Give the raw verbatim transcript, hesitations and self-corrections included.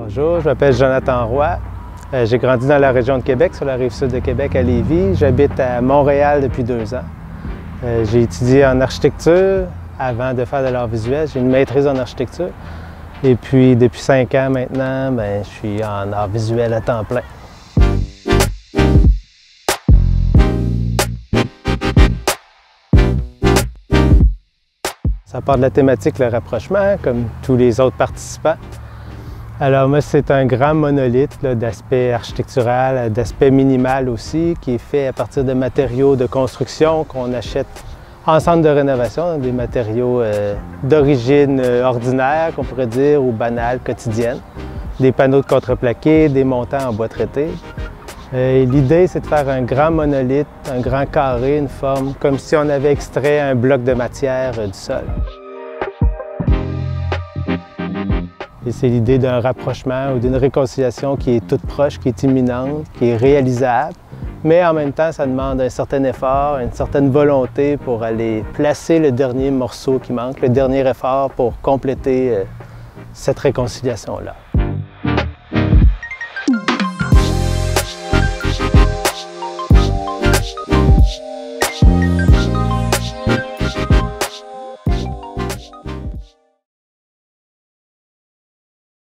Bonjour, je m'appelle Jonathan Roy. Euh, j'ai grandi dans la région de Québec, sur la rive sud de Québec, à Lévis. J'habite à Montréal depuis deux ans. Euh, j'ai étudié en architecture avant de faire de l'art visuel. J'ai une maîtrise en architecture. Et puis, depuis cinq ans maintenant, ben, je suis en art visuel à temps plein. Ça part de la thématique le rapprochement, comme tous les autres participants. Alors moi, c'est un grand monolithe d'aspect architectural, d'aspect minimal aussi, qui est fait à partir de matériaux de construction qu'on achète en centre de rénovation, des matériaux euh, d'origine euh, ordinaire, qu'on pourrait dire, ou banale, quotidienne. Des panneaux de contreplaqué, des montants en bois traité. Euh, L'idée, c'est de faire un grand monolithe, un grand carré, une forme, comme si on avait extrait un bloc de matière euh, du sol. Et c'est l'idée d'un rapprochement ou d'une réconciliation qui est toute proche, qui est imminente, qui est réalisable, mais en même temps, ça demande un certain effort, une certaine volonté pour aller placer le dernier morceau qui manque, le dernier effort pour compléter euh, cette réconciliation-là.